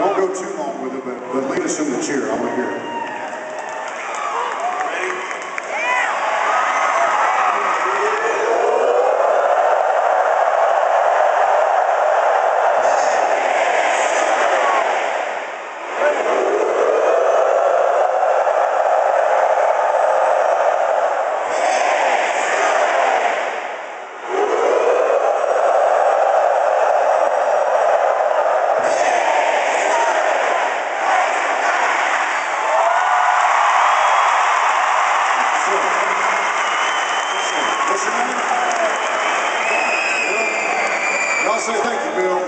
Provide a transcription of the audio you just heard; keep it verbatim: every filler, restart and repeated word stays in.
Don't go too long with it, but, but lead us in the cheer. I want to hear it. What's your name? Y'all say thank you, Bill.